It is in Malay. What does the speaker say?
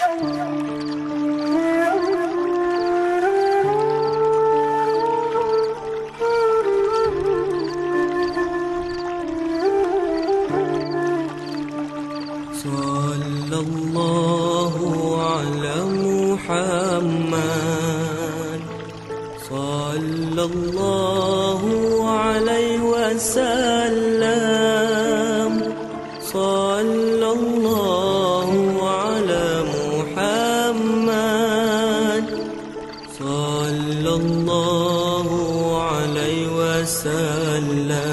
Sallallahu ala Muhammad, sallallahu alaihi wasallam, sallallahu ala Muhammad, sallallahu alaihi wasallam.